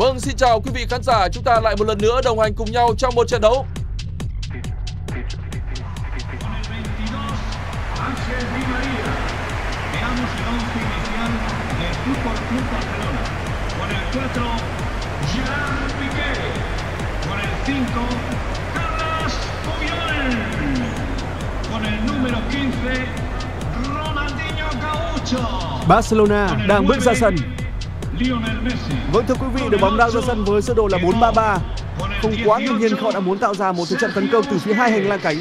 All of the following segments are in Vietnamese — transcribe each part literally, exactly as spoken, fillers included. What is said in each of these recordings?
Vâng, xin chào quý vị khán giả, chúng ta lại một lần nữa đồng hành cùng nhau trong một trận đấu. Barcelona đang bước ra sân. Vâng thưa quý vị, đội bóng đang ra sân với sơ đồ là bốn ba ba. Không quá ngạc nhiên họ đã muốn tạo ra một thế trận tấn công từ phía hai hành lang cánh.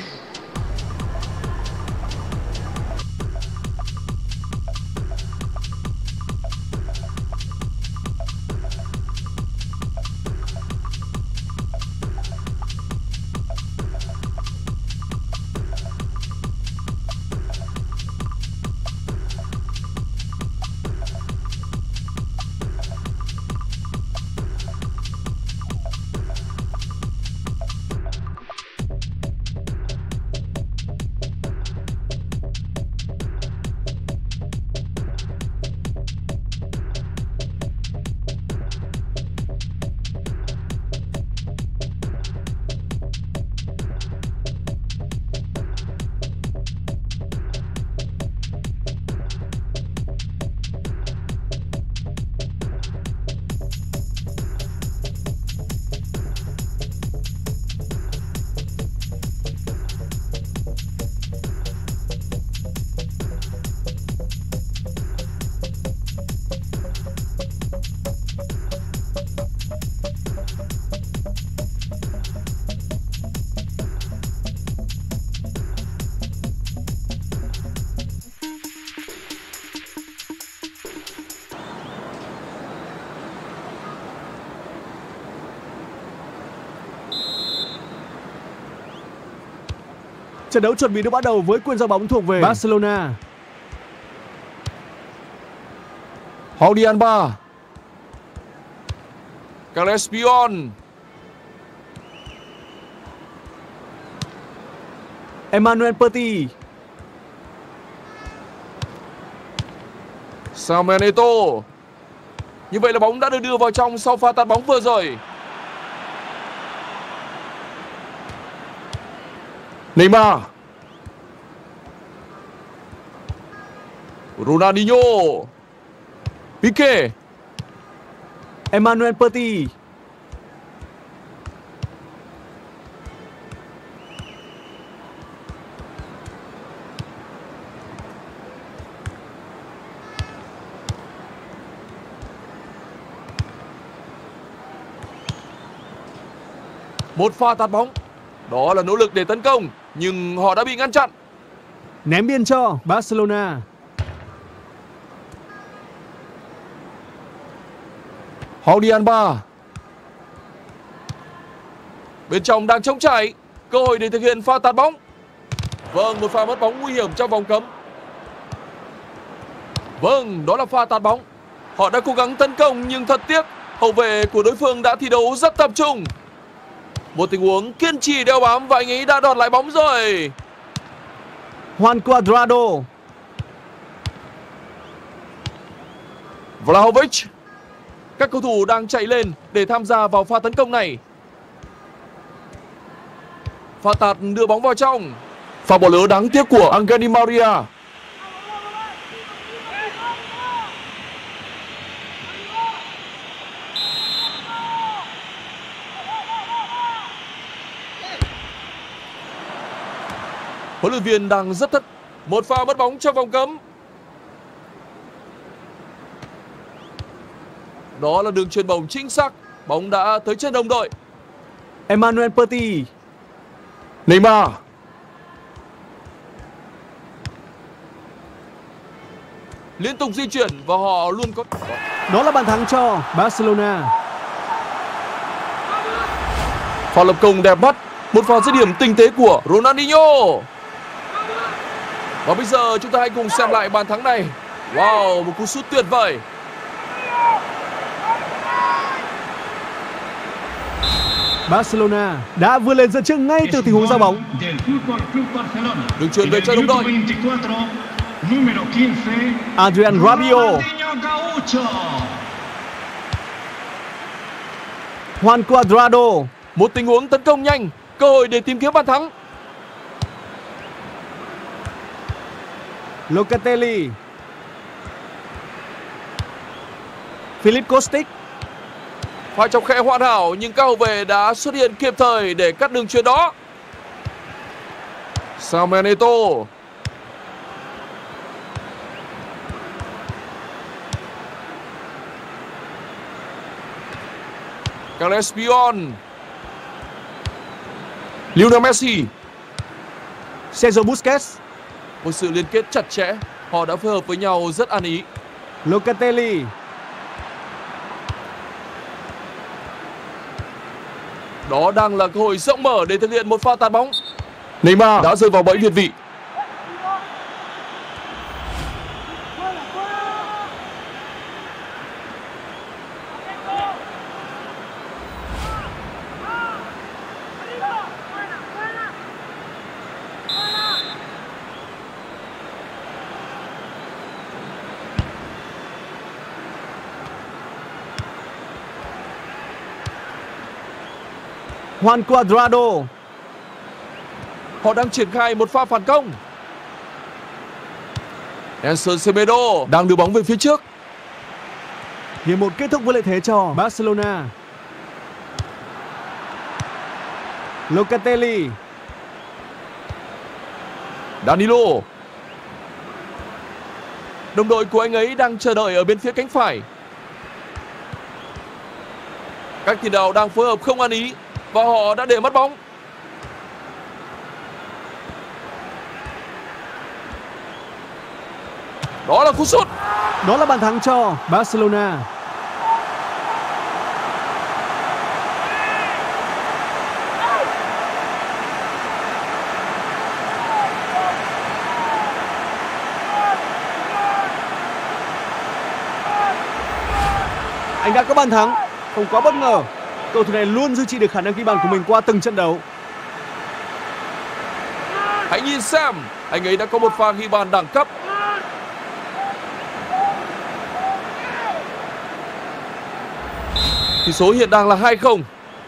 Trận đấu chuẩn bị được bắt đầu với quyền giao bóng thuộc về Barcelona. Jordi Alba, Carles Puyol, Emmanuel Petit, Samuel Eto'o. Như vậy là bóng đã được đưa vào trong sau pha tạt bóng vừa rồi. Neymar, Ronaldinho, Pique, Emmanuel Petit, một pha tạt bóng. Đó là nỗ lực để tấn công, nhưng họ đã bị ngăn chặn. Ném biên cho Barcelona. Jordi Alba. Bên trong đang trống trải, cơ hội để thực hiện pha tạt bóng. Vâng, một pha mất bóng nguy hiểm trong vòng cấm. Vâng, đó là pha tạt bóng. Họ đã cố gắng tấn công nhưng thật tiếc, hậu vệ của đối phương đã thi đấu rất tập trung. Một tình huống kiên trì đeo bám và anh ấy đã đọt lại bóng rồi. Juan Cuadrado, Vlahovic. Các cầu thủ đang chạy lên để tham gia vào pha tấn công này. Pha tạt đưa bóng vào trong. Pha bỏ lỡ đáng tiếc của Angel Di Maria. Huấn luyện viên đang rất thất. Một pha mất bóng trong vòng cấm. Đó là đường chuyền bóng chính xác. Bóng đã tới chân đồng đội. Emmanuel Petit, Neymar, liên tục di chuyển và họ luôn có. Đó là bàn thắng cho Barcelona. Pha lập công đẹp mắt. Một pha dứt điểm tinh tế của Ronaldinho. Và bây giờ chúng ta hãy cùng xem lại bàn thắng này. Wow, một cú sút tuyệt vời. Barcelona đã vươn lên dẫn trước ngay từ tình huống giao bóng. Đường chuyền về cho đồng đội. Adrian Rabiot. Juan Cuadrado. Một tình huống tấn công nhanh, cơ hội để tìm kiếm bàn thắng. Locatelli. Philip Kostic. Pha chọc khe hoàn hảo nhưng các hậu vệ đã xuất hiện kịp thời để cắt đường chuyền đó. Samuel Eto'o. Carles Puyol. Lionel Messi. Sergio Busquets. Một sự liên kết chặt chẽ, họ đã phối hợp với nhau rất ăn ý. Locatelli. Đó đang là cơ hội rộng mở để thực hiện một pha tạt bóng. Neymar đã rơi vào bẫy việt vị. Juan Cuadrado. Họ đang triển khai một pha phản công. Nelson Semedo đang đưa bóng về phía trước. Hiệp một kết thúc với lợi thế cho Barcelona. Locatelli. Danilo. Đồng đội của anh ấy đang chờ đợi ở bên phía cánh phải. Các tiền đạo đang phối hợp không ăn ý và họ đã để mất bóng. Đó là cú sút. Đó là bàn thắng cho Barcelona. Anh đã có bàn thắng, không quá bất ngờ. Cầu thủ này luôn duy trì được khả năng ghi bàn của mình qua từng trận đấu. Hãy nhìn xem, anh ấy đã có một pha ghi bàn đẳng cấp. Tỷ số hiện đang là hai không.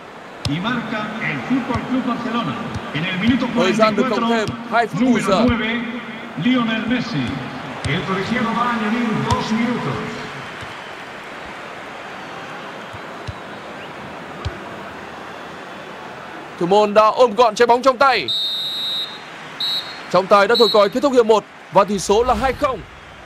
Thời gian được cộng thêm hai phút bù giờ. Lionel Messi. El Torisiano va a añadir dos minutos. Thủ môn đã ôm gọn trái bóng trong tay. Trọng tài đã thổi còi kết thúc hiệp một và tỷ số là hai không.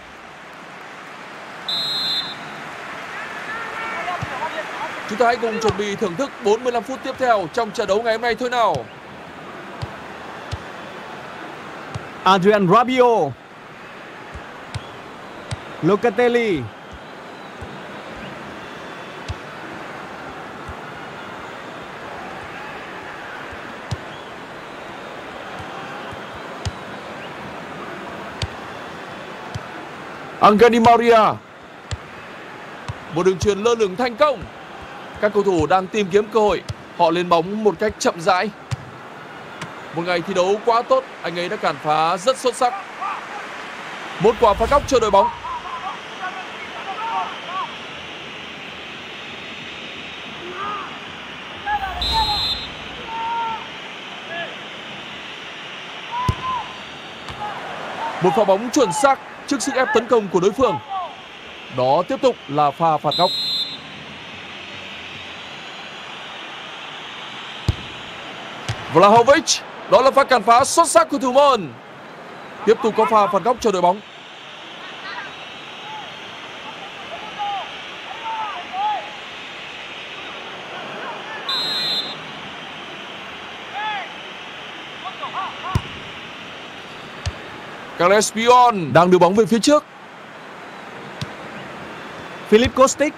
Chúng ta hãy cùng chuẩn bị thưởng thức bốn mươi lăm phút tiếp theo trong trận đấu ngày hôm nay thôi nào. Adrian Rabiot. Locatelli. Angel Di Maria. Một đường chuyền lơ lửng thành công. Các cầu thủ đang tìm kiếm cơ hội. Họ lên bóng một cách chậm rãi. Một ngày thi đấu quá tốt, anh ấy đã cản phá rất xuất sắc. Một quả phạt góc cho đội bóng. Một pha bóng chuẩn xác trước sức ép tấn công của đối phương. Đó tiếp tục là pha phạt góc. Vlahovic. Đó là pha cản phá xuất sắc của thủ môn. Tiếp tục có pha phạt góc cho đội bóng. Carles Puyol đang đưa bóng về phía trước. Philip Kostic.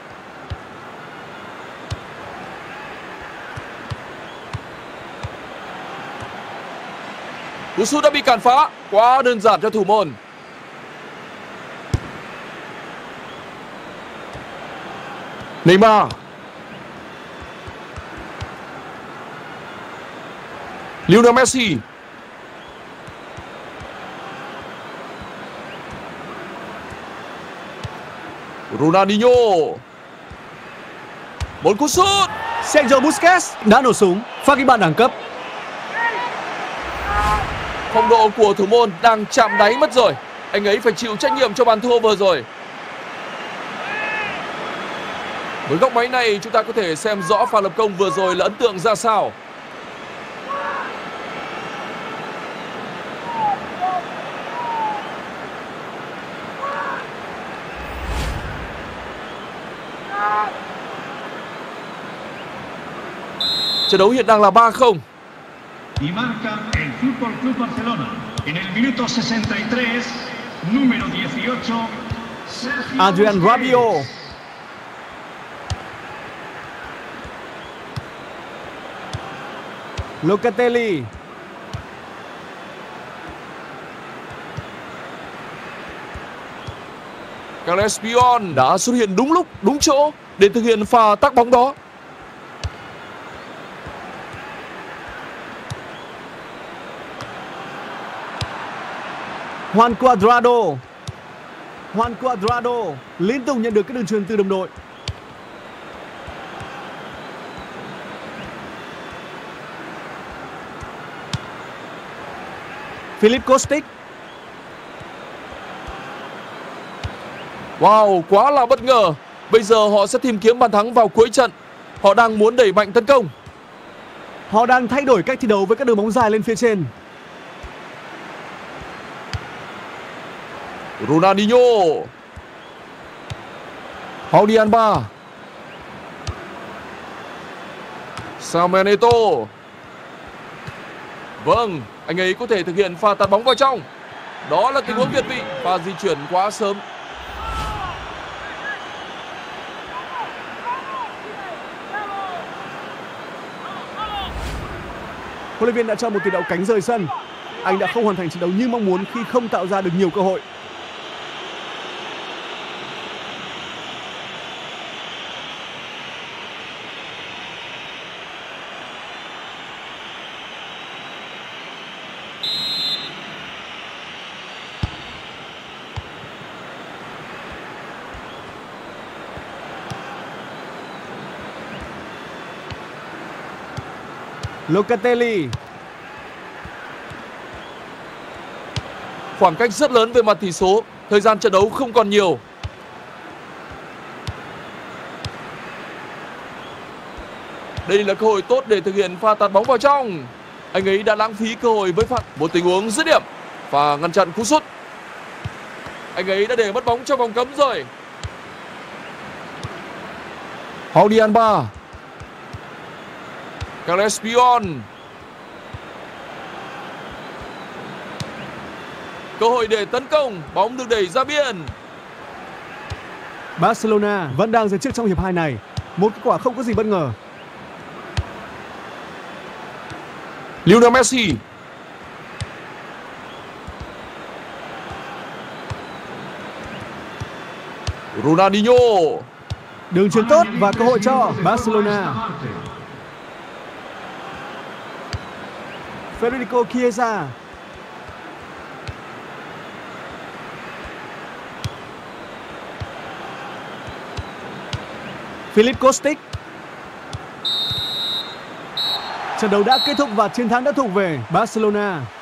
Cú sút đã bị cản phá, quá đơn giản cho thủ môn. Neymar. Lionel Messi. Ronaldinho. Một cú sút. Sergio Busquets đã nổ súng, phát ghi bàn đẳng cấp. Phong độ của thủ môn đang chạm đáy mất rồi. Anh ấy phải chịu trách nhiệm cho bàn thua vừa rồi. Với góc máy này chúng ta có thể xem rõ pha lập công vừa rồi là ấn tượng ra sao. Trận đấu hiện đang là ba không. Y marca el Fútbol Club Barcelona en el minuto sesenta y tres, número dieciocho, Sergio Adrian Rabiot. Locatelli. Gareth Bale đã xuất hiện đúng lúc, đúng chỗ để thực hiện pha tác bóng đó. Juan Cuadrado. Juan Cuadrado liên tục nhận được các đường truyền từ đồng đội. Philip Kostic. Wow, quá là bất ngờ. Bây giờ họ sẽ tìm kiếm bàn thắng vào cuối trận. Họ đang muốn đẩy mạnh tấn công. Họ đang thay đổi cách thi đấu với các đường bóng dài lên phía trên. Ronaldinho. Jordi Alba. Samuel Eto'o. Vâng, anh ấy có thể thực hiện pha tạt bóng vào trong. Đó là tình huống việt vị. Pha di chuyển quá sớm. Huấn luyện viên đã cho một tiền đạo cánh rời sân. Anh đã không hoàn thành trận đấu như mong muốn khi không tạo ra được nhiều cơ hội. Locatelli. Khoảng cách rất lớn về mặt tỷ số. Thời gian trận đấu không còn nhiều. Đây là cơ hội tốt để thực hiện pha tạt bóng vào trong. Anh ấy đã lãng phí cơ hội với pha. Một tình huống dứt điểm và ngăn chặn cú sút. Anh ấy đã để mất bóng trong vòng cấm rồi. Jordi Alba. Gareth Bale. Cơ hội để tấn công, bóng được đẩy ra biên. Barcelona vẫn đang dẫn trước trong hiệp hai này. Một kết quả không có gì bất ngờ. Lionel Messi. Ronaldinho. Đường chuyền tốt và cơ hội cho Barcelona. Federico Chiesa. Philip Kostic. Trận đấu đã kết thúc và chiến thắng đã thuộc về Barcelona.